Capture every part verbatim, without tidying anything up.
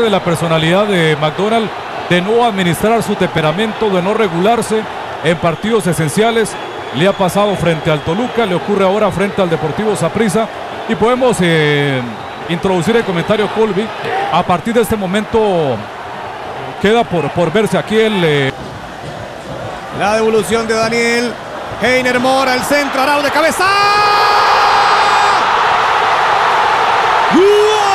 de la personalidad de McDonald, de no administrar su temperamento, de no regularse en partidos esenciales. Le ha pasado frente al Toluca, le ocurre ahora frente al Deportivo Saprissa. Y podemos eh, introducir el comentario Colby. A partir de este momento queda por, por verse aquí el... Eh... La devolución de Daniel. Heiner Mora, el centro, Arau de cabeza. ¡Gol!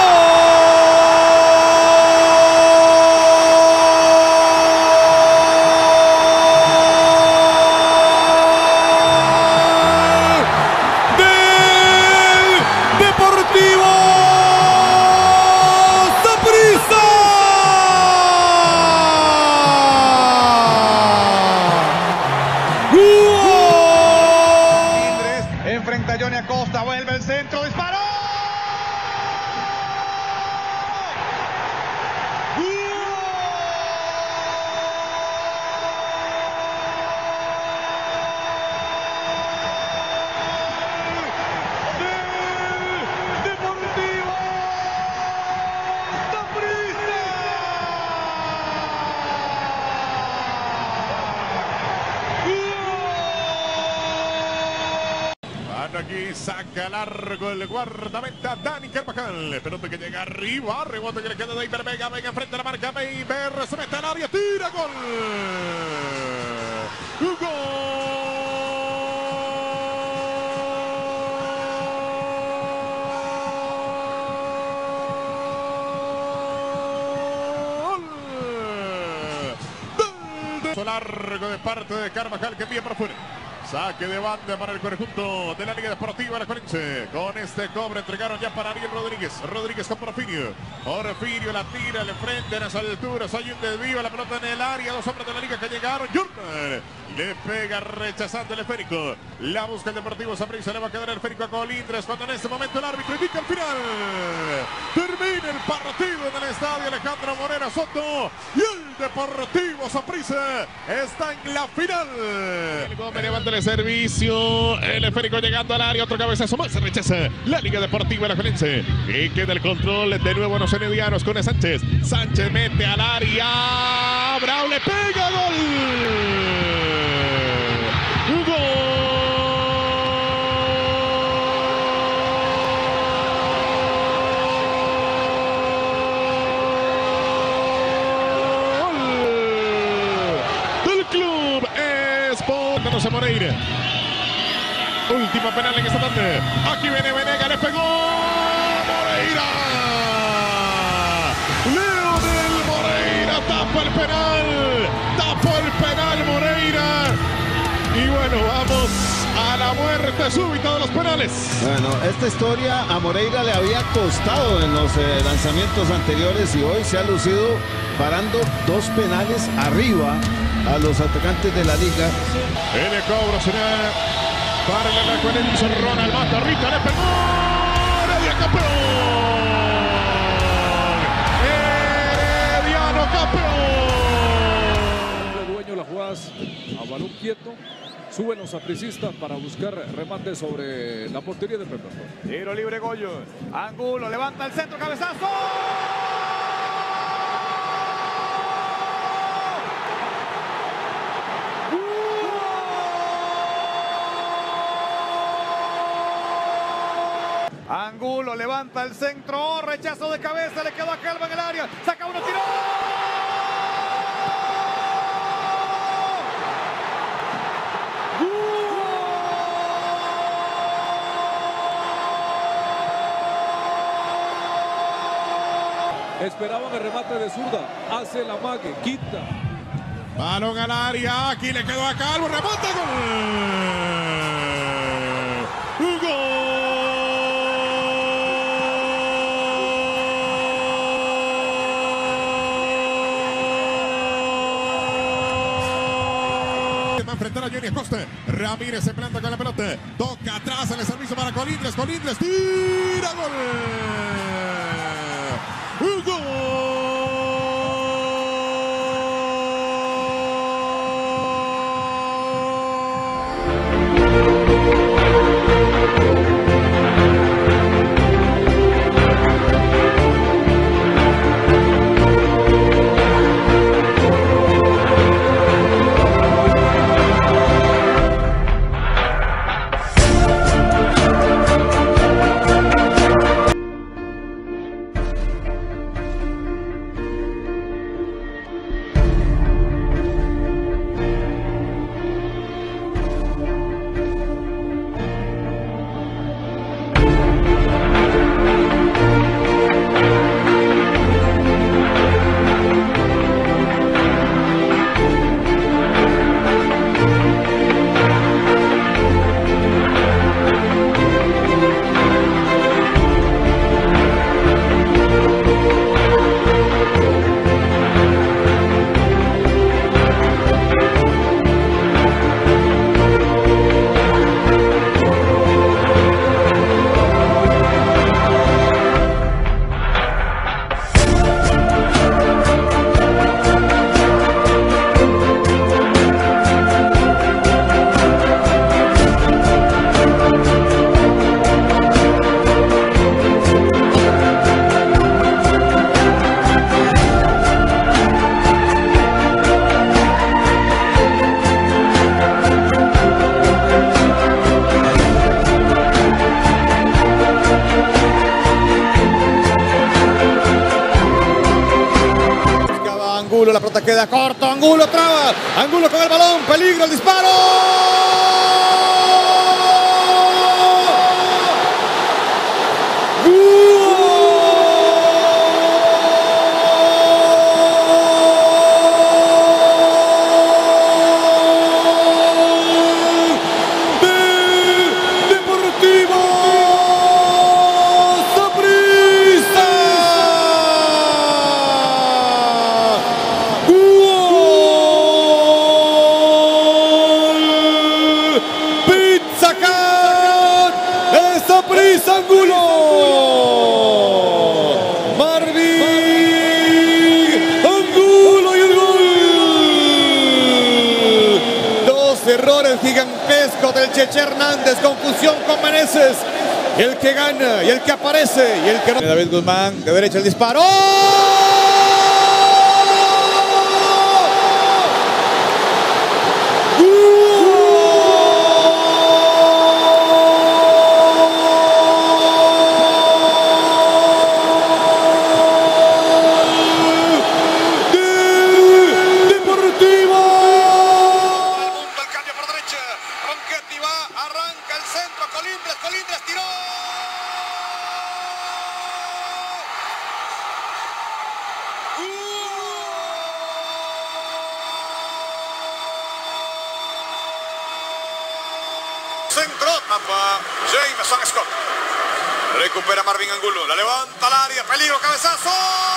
Enfrenta a Johnny Acosta, vuelve el centro, disparó. Aquí saca largo el guardameta Dani Carvajal. Pelota que llega arriba. Rebote que le queda de Eiber Vega. Vega frente a la marca. Eiber se mete al área. Tira. Gol. Gol. Largo de parte de Carvajal que envía para afuera. Saque de banda para el conjunto de la Liga Deportiva Alajuelense. Con este cobre entregaron ya para Ariel Rodríguez. Rodríguez con Porfirio. Porfirio la tira, le frente en las alturas. Hay un desvío, la pelota en el área. Dos hombres de la Liga que llegaron. Jordan le pega rechazando el esférico. La busca el Deportivo Saprissa. Le va a quedar el esférico a Colindres. Cuando en este momento el árbitro indica el final. Termina el partido en el estadio Alejandro Morera Soto. Y el Deportivo Saprissa está en la final. El Gómez levanta el servicio. El esférico llegando al área. Otro cabezazo más. Se rechaza la Liga Deportiva Alajuelense. Y queda el control de nuevo en los enedianos con Sánchez. Sánchez mete al área. Brau le pega. Gol. A Moreira. Última penal en esta tarde. Aquí viene Venega, le pegó Moreira. Leonel Moreira tapa el penal. Tapó el penal Moreira. Y bueno, vamos a la muerte súbita de los penales. Bueno, esta historia a Moreira le había costado en los eh, lanzamientos anteriores y hoy se ha lucido parando dos penales arriba a los atacantes de la Liga. El cobro será para el Alajuelense. Ronald Matarrita le pegó. Heredia campeón. Herediano campeón. El dueño las jugadas a balón quieto. Suben los sapricistas para buscar remate sobre la portería de Pepe. Tiro libre Goyo. Angulo levanta el centro, cabezazo. Angulo levanta el centro, rechazo de cabeza, le quedó a Calva en el área, saca uno, tiró. Esperaban el remate de zurda, hace la mague, quita. Balón al área, aquí le quedó a Calvo, remate, gol. Gol. Va a enfrentar a Johnny Acosta. Ramírez se planta con la pelota. Toca atrás en el servicio para Colindres. Colindres tira. Gol. Gol. Angulo, la pelota queda corto, Angulo traba, Angulo con el balón, peligro, el disparo. Angulo, Marvin Angulo y el gol. Dos errores gigantescos del Cheche Hernández, confusión con Meneses, el que gana y el que aparece y el que no. David Guzmán, de derecha el disparo. Arranca el centro, Colindres, Colindres tiró. Centro, tapa Jameson Scott. Recupera Marvin Angulo, la levanta al área, peligro, cabezazo.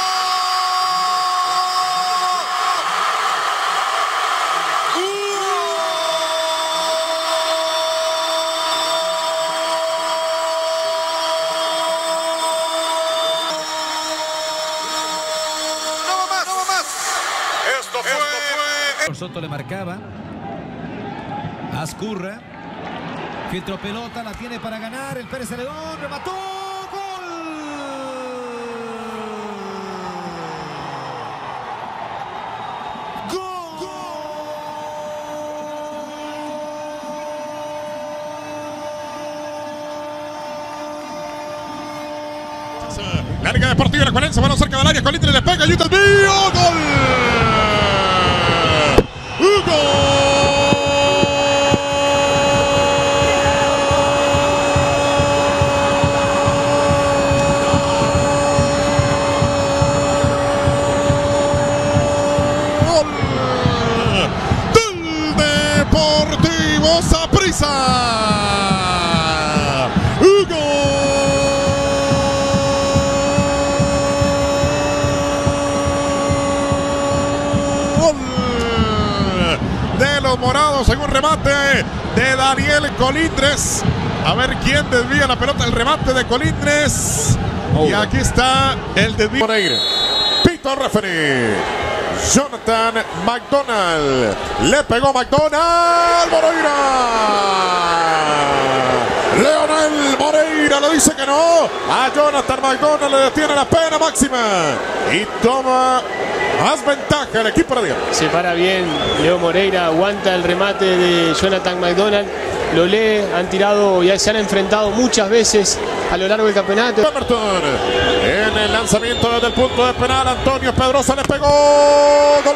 Esto fue, Esto fue. Soto le marcaba. Azcurra. Filtró pelota, la tiene para ganar. El Pérez Celedón remató. ¡Gol! ¡Gol! La Liga Deportiva de Juarense, bueno, cerca del área, Colindres le pega, ayuda el mío, gol. ¡Gol! Del Deportivo Saprissa. ¡Gol! De los morados en un remate de Daniel Colindres. A ver quién desvía la pelota, el remate de Colindres. Oh. Y aquí está el desvío. Pito referee. Jonathan McDonald. Le pegó McDonald. Moreira. Leonel Moreira le dice que no. A Jonathan McDonald le detiene la pena máxima. Y toma más ventaja el equipo radial. Se para bien Leo Moreira, aguanta el remate de Jonathan McDonald, lo lee, han tirado y se han enfrentado muchas veces a lo largo del campeonato. Everton, en el lanzamiento desde el punto de penal, Antonio Pedrosa le pegó. Gol.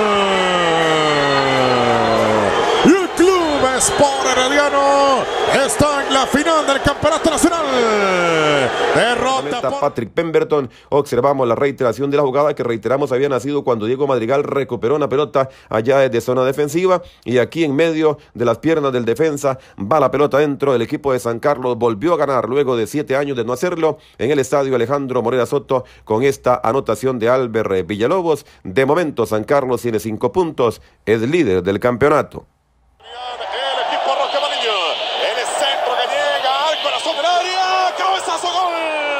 Y el Club Sport Herediano está en la final del campeonato nacional. Derrota por Patrick Pemberton. Observamos la reiteración de la jugada que reiteramos había nacido cuando Diego Madrigal recuperó una pelota allá desde zona defensiva y aquí en medio de las piernas del defensa va la pelota dentro. El equipo de San Carlos volvió a ganar luego de siete años de no hacerlo en el estadio Alejandro Morera Soto con esta anotación de Albert Villalobos. De momento San Carlos tiene cinco puntos, es líder del campeonato. El equipo Roque Maliño, el centro que llega al corazón del área, cabezazo, gol.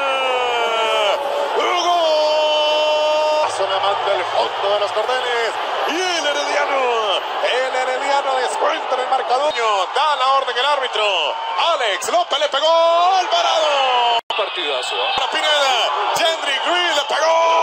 Gol. Se manda el fondo de los cordeles y el Herediano, el Herediano descuenta en el marcador. Da la orden el árbitro. Alex López le pegó, Alvarado. Partidazo. Para Pineda, Henry Green le pegó.